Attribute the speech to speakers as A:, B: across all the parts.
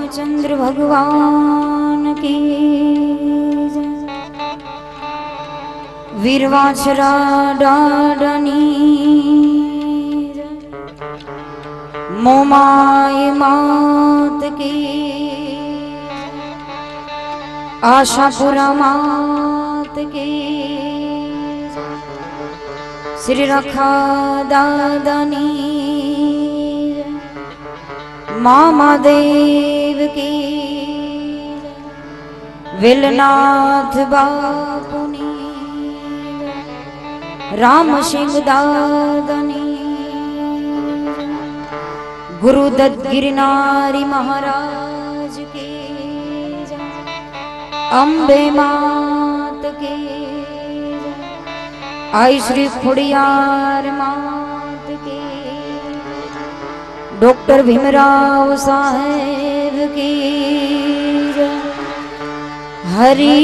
A: रामचंद्र भगवान की जय। वीरवासरा डाडनी मोमाई मात की, आशापुरा मात की, श्री रखा दादनी मामा देव की, विलनाथ बापुनी, राम सिंह दादनी, गुरुदत्त गिरनारी महाराज की, अम्बे मात की, आई श्री खुड़ियार मात की, डॉक्टर भीमराव साहेब की, हरि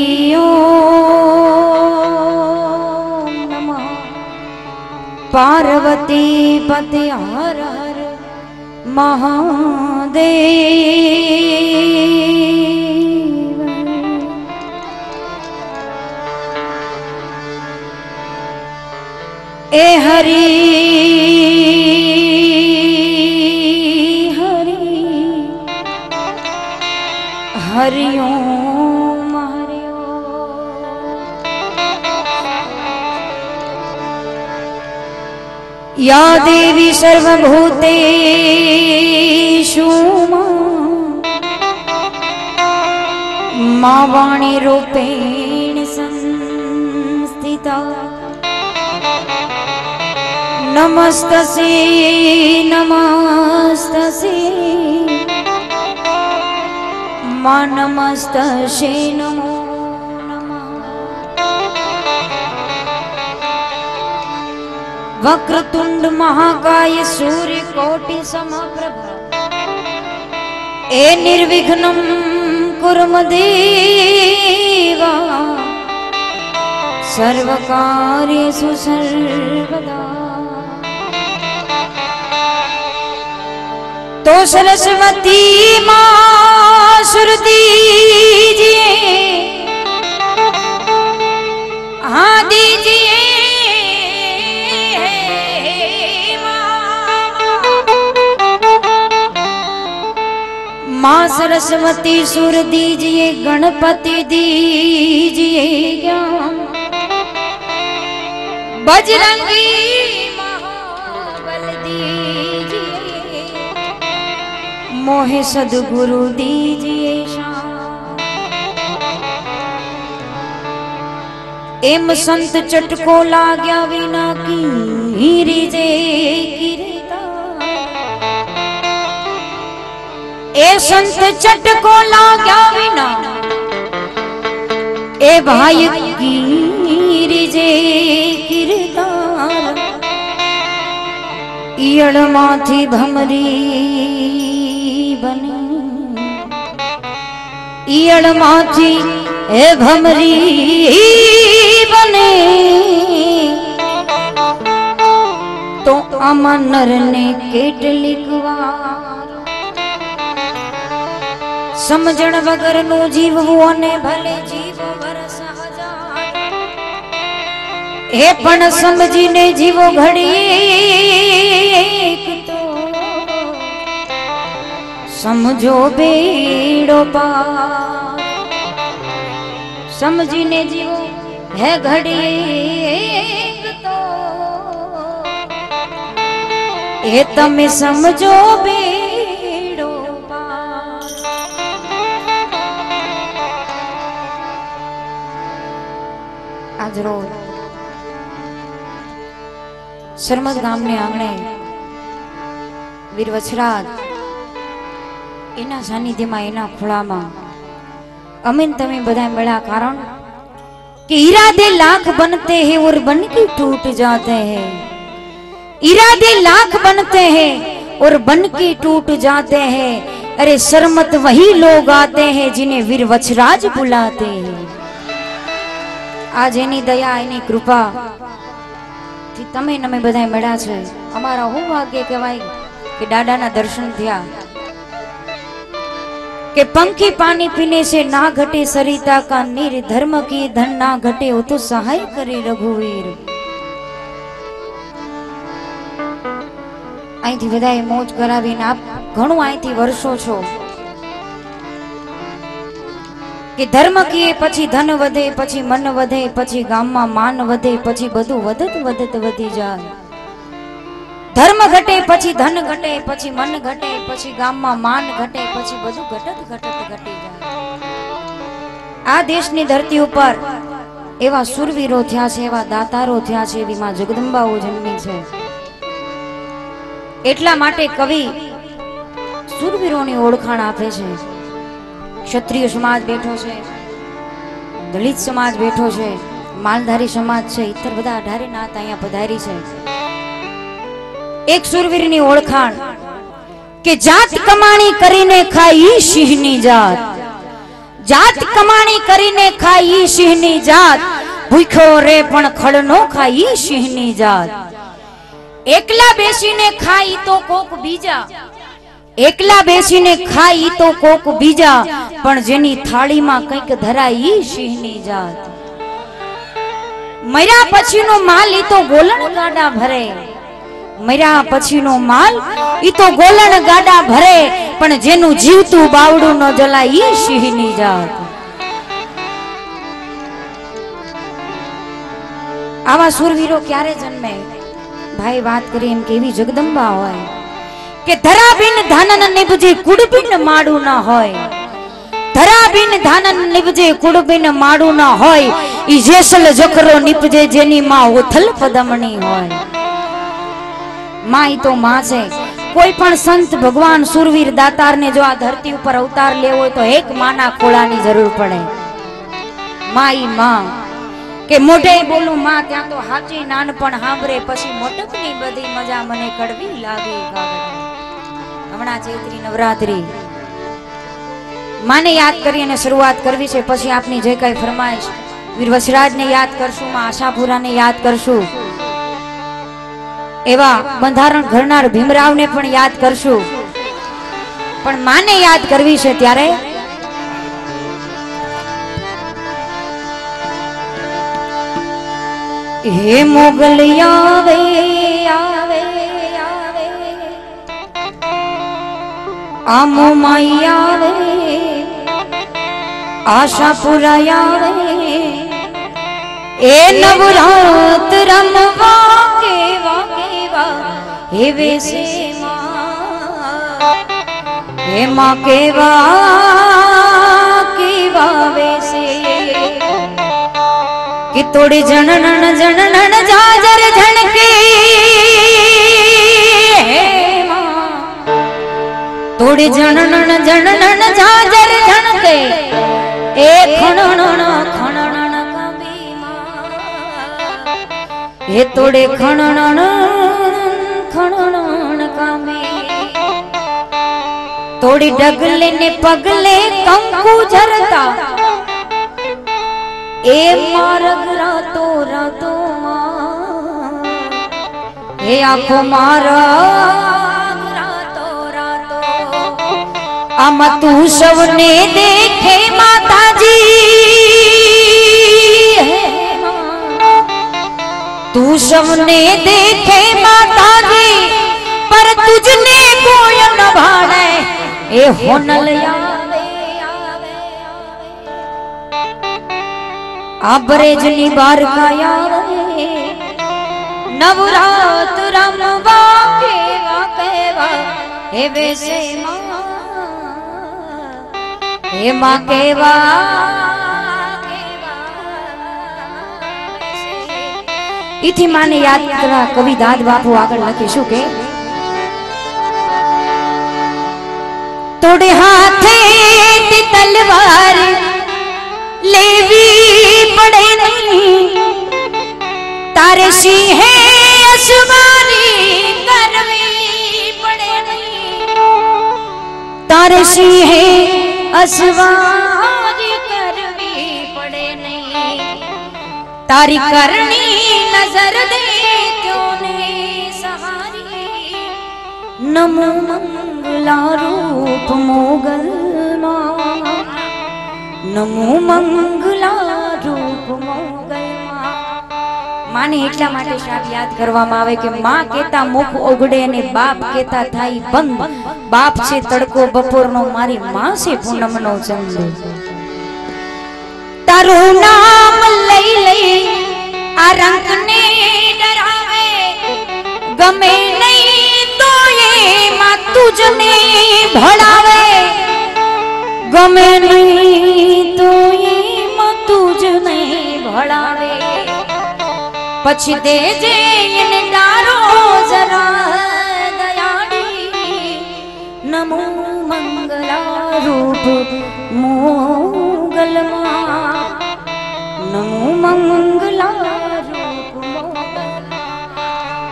A: ओम नमः। पार्वती पति हर हर महादेव। ए हरि हरि हरि ओम हरि ओम। या देवी सर्वभूतेषु मा वाणी रूपेण संस्थिता, नमस्तसे नमस्तसे मा नमस्तसे नमो नमः। वक्रतुंड महाकाय सूर्यकोटि समप्रभ, ए निर्विघ्नं कुरु देवा, सर्वकार्येषु सर्वदा। तो सरस्वती माँ सुर दीजिए, हाँ दीजिए माँ सरस्वती सुर दीजिए, गणपति दीजिए ज्ञान, बजरंगी महाबल दीजिए, मोहे सद्गुरु दीजिए शान। एम संत चटको लाग्या विना की रीजे कीर्ता, ए संत चटको लाग्या विना ए भाई की रीजे कीर्ता। ईयड़ माथी भमरी बने, ईयड़ माथी ए भमरी बने, तो अमनर ने केटलिक वार समझण वगर नो जीववो ने भले जीव वरस हजार। हे पण समझीने जीवो घड़ी तो समझो बेड़ो पार। समझीने जीवो है घड़ी तो ये तमे समझो बेड़ो पार। आज रोज सरमद गामने आंगणे वीर वछराज एना सानिध्य में एना खुला में अमीन तमे बधाई मेला कारण कि इरादे लाख बनते हैं और बन के टूट जाते हैं। इरादे लाख बनते हैं और बन के टूट जाते हैं। अरे सरमत वही लोग आते हैं जिन्हें वीर वछराज बुलाते हैं। आज एनी दया एनी कृपा थी तमे नमे बधाई मेळा छे। अमारा हूँ भाग्य कहेवाय कि दादा ना दर्शन थया। कि पंखी पानी पीने से ना घटे सरिता का नीर, धर्म की धन ना घटे वो तो सहाय करे रघुवीर। અહીંથી બધાએ મોજ કરાવીને આપ ઘણું અહીંથી વર્ષો છો કે ધર્મ કીએ પછી ધન વધે, પછી મન વધે, પછી ગામમાં માન વધે, પછી બધું વધત વધત વધી જાય। ધર્મ ઘટે પછી ધન ઘટે, પછી મન ઘટે, પછી ગામમાં માન ઘટે, પછી બધું ઘટત ઘટત ઘટી જાય। આ દેશની ધરતી ઉપર એવા સુરવીરો થયા છે, એવા દાતારો થયા છે, એવી માં જગદંબાઓ જન્મી છે। એટલા માટે કવિ સુરવીરોની ઓળખાણ આપે છે। ક્ષત્રિય સમાજ બેઠો છે, દલિત સમાજ બેઠો છે, માલધારી સમાજ છે, ઇતર બધા 18 નાત અહીંયા પધારી છે। એક સુરવીરની ઓળખાણ કે જાત કમાણી કરીને ખાઈ સિંહની જાત, જાત કમાણી કરીને ખાઈ સિંહની જાત, ભૂખ્યો રે પણ ખડનો ખાઈ સિંહની જાત। એકલા બેસીને ખાઈ તો કોક બીજા, એકલા બેસીને ખાઈ તો કોક બીજા, પણ જેની થાળીમાં કંઈક ધરાઈ સિંહની જાત। મર્યા પછીનો માલ ઈ તો ગોલણ ગાડા ભરે, મર્યા પછીનો માલ ઈ તો ગોલણ ગાડા ભરે, પણ જેનું જીવતું બાવડું ન જલાય ઈ સિંહની જાત। આવા સુરવીરો ક્યારે જન્મે? भाई बात करी एम केवी जगदंबा होय के धरा बिन धानन निभजे कुड़ बिन माड़ू ना होय, धरा बिन धानन निभजे कुड़ बिन माड़ू ना होय, ई जेसल जकरो निपजे जेनी मां ओथल पदमणी होय। मां ई तो मां छे। कोई पण संत भगवान सुरवीर दातार ने जो आ धरती ऊपर अवतार लेवो होय तो एक माना खोळानी जरूर पड़े। मां ई मां के मोढे बोलू मां त्या तो हाची नानपण हांभरे, पछी मोटकनी बधी मजा मने कड़वी लागे गागड़ा। हमणा चैत्री नवरात्रि माने याद करी अने शुरुआत करवी छे, पछी आपनी जे काई फरमाइश वीर वसराज ने याद करशुं, मां आशापुरा ने याद करशुं, एवा बंधारण घरनार भीमराव ने पण याद करशुं, पण माने याद करवी छे त्यारे हे मोगल आवे आवे आवे, आमो माई आवे, आशापुरा आवे, ए नवरात रमवा केवा केवा, हे वेसे मां, हे मां केवा केवा वेसे, कि तोड़े जननन जननन जाजर झनके, तोड़े जननन जननन जाजर झनके, ए खणनन खणनन कभी मां, हे तोड़े खणनन खणनन कभी, तोड़ी डगले ने पगले कंकु झरता, ए मार्ग रातो रातो मां, हे आखो मार्ग रातो रातो, आमा तू सबने देखे माता जी, तू सबने देखे माता जी, पर तुझने कोई न भाड़े, ए होनल आबरेजनी बार कायावे, नवरात रमवा केवा केवा, हे वेसे मां, हे मां केवा केवा। इथी माने याद करा कवि दाद बापू आगळ लखीशुं के तोड़े हाथे ती तलवार लेवी पड़े नहीं, तारे सिंह असवारी करवी पड़े नहीं, तारे सिंह असवारी करवी पड़े नहीं, तारी करनी नजर दे क्यों ने सहारी, नमो मंगला रूप मोगल માં નમો મંગલા રૂપ મોગલમાં માને એટલા માટે શાપ યાદ કરવામાં આવે કે માં કેતા મુખ ઓગડે અને બાપ કેતા થાય બંધ બાપ છે તડકો બપોરનો મારી માં છે પૂનમનો ચંદ્ર તારું નામ લઈ લઈ આ રંગને ડરાવે ગમે નહીં તો એ માં તુજને ભણાવે ગમે નહીં તો એ માં તુજને ભણાવે પછી દેજે એને ડારો જરા દયાળી નમો મંગલા રૂપ મોગલમાં નમો મંગલા રૂપ મોગલમાં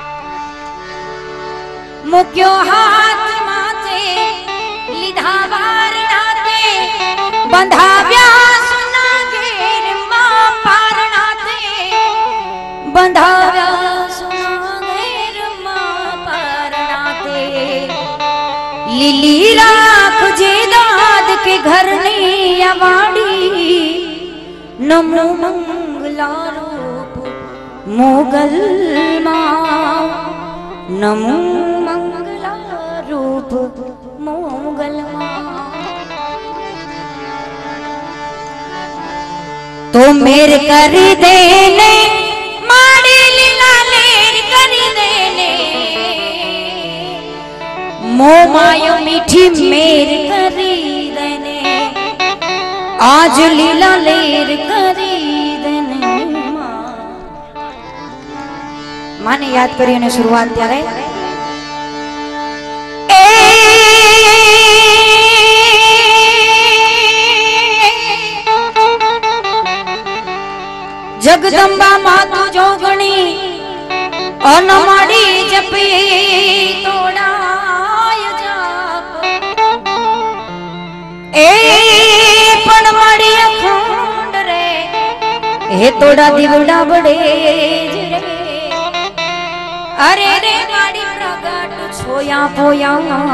A: મુક્યો હાથ માથે લીધા વાર નાતે બંધાવ્યા સુના ઘેર માં પારણાતે બંધાવ્યા સુના ઘેર માં પારણાતે લીલી રાખજે દાદ કે ઘરની અવાડી નમો મંગલા રૂપ મોગલમાં નમો મંગલા રૂપ મોગલમાં તો મેર કરી દેને માડી લીલા લેર કરી દેને મો માયો મીઠી મેર કરી દેને आज लीला लेर કરી દેને માને યાદ કરી અને શરૂઆત ત્યારે જગદંબા માતુ જોગણી અનમાડી જપી તોડાય જાપ એ પણ માડી અખંડ રે હે તોડા દીવડા બડે રે અરે રે માડી પ્રગટ છોયા પોયા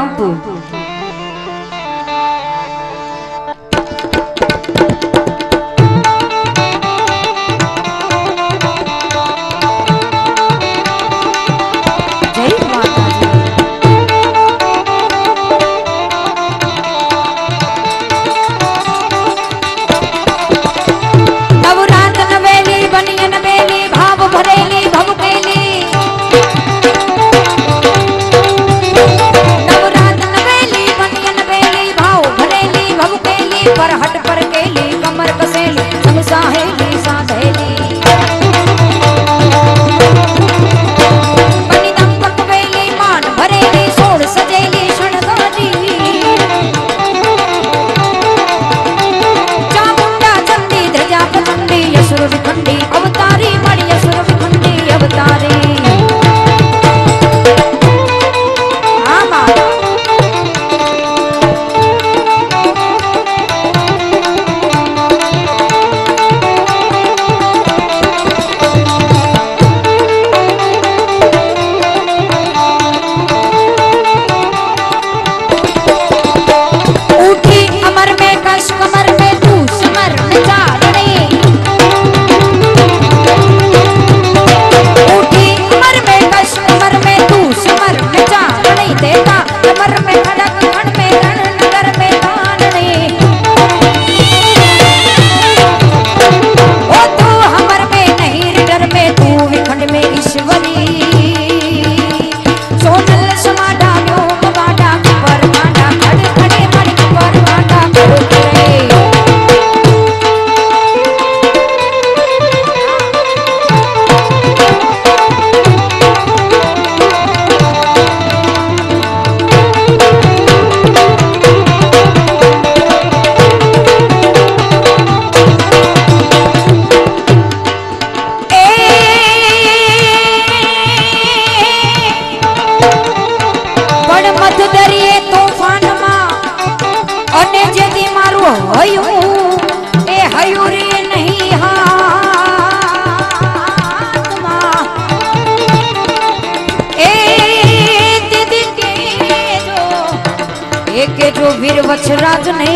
A: के जो तो वीर वछराज ने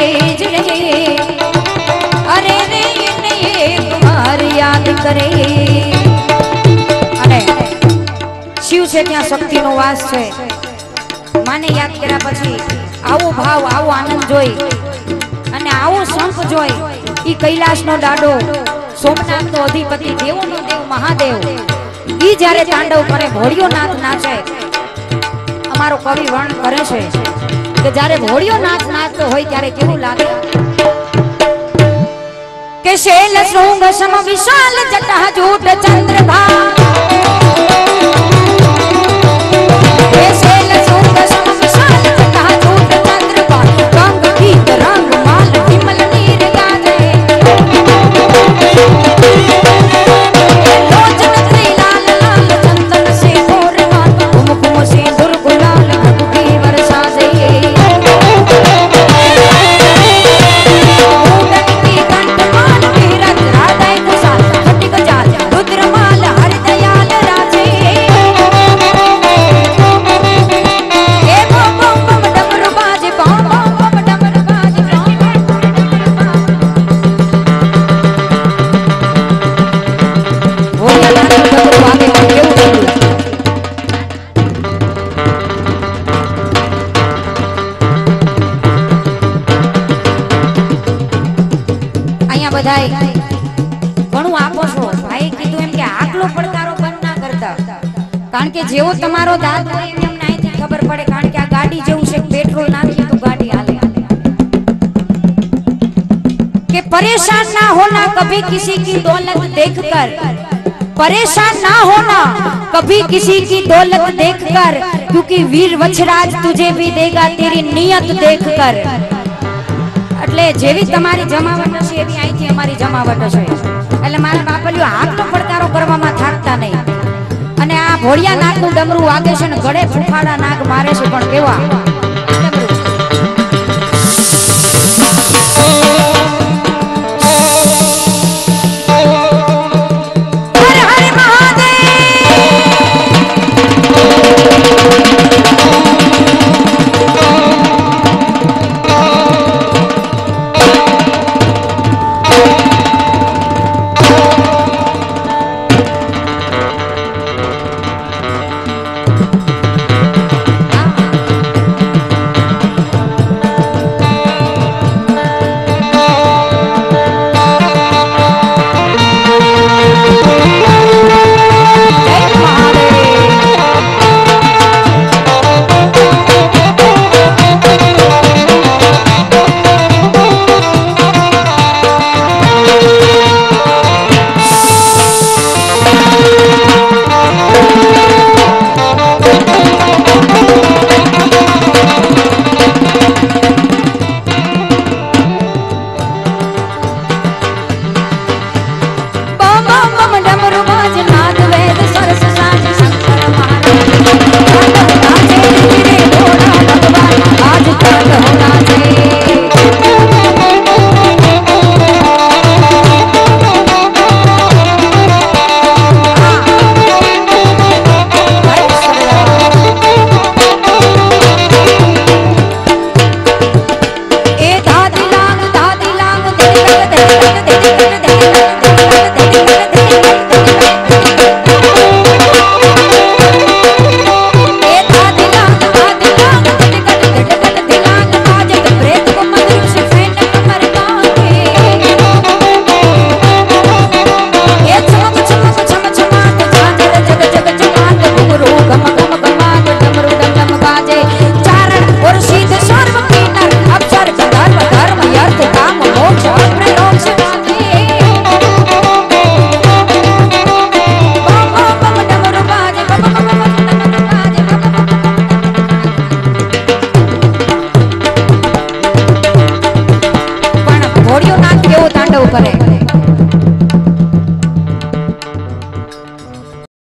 A: अरे रे ने एक बार याद करे। अरे शिव છે ત્યાં શક્તિનો વાસ છે। માને યાદ કર્યા પછી આવો ભાવ આવો આનંદ જોઈ અને આવો સંપ જોઈ ઈ કૈલાસનો દાડો સોમનાથનો અધિપતિ દેવોનો દેવ મહાદેવ ઈ જ્યારે તાંડવ કરે ભોળિયોનાથ નાચે। અમારો કવિ વર્ણન કરે છે કે જ્યારે ભોળિયોનાથ નાચતો હોય ત્યારે કેવું લાગે કે શૈલ શૃંગ સમ વિશાલ જટા જૂટ ચંદ્રભા કારણ કે જેવો તમારો દાંત હોય એમ નાઈથી ખબર પડે કારણ કે આ ગાડી જેવું છે પેટ્રોલ નાખીએ તો ગાડી હાલે કે परेशान ना होना कभी किसी की दौलत देखकर परेशान ना होना कभी किसी की दौलत देखकर क्योंकि वीर वछराज तुझे भी देगा तेरी नियत देखकर એટલે જેવી તમારી જમાવટ છે એવી અહીંથી અમારી જમાવટ છે એટલે મારા બાપલિયો હાથનો પડકારો કરવામાં થાકતા નહીં અને આ ભોળિયા નાગનું ડમરું વાગે છે ને ગળે ફૂફાડા નાગ મારે છે પણ કેવા